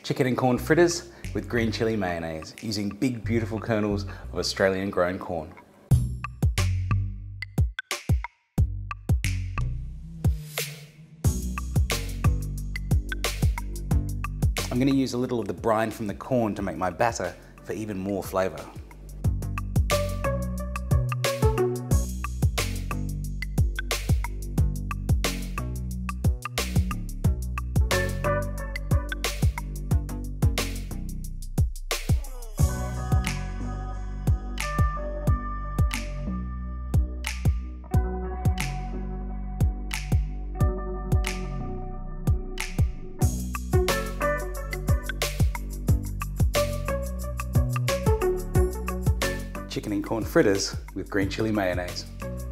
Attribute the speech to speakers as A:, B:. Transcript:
A: chicken and corn fritters with green chilli mayonnaise using big beautiful kernels of Australian grown corn. I'm going to use a little of the brine from the corn to make my batter for even more flavour. Chicken and corn fritters with green chilli mayonnaise.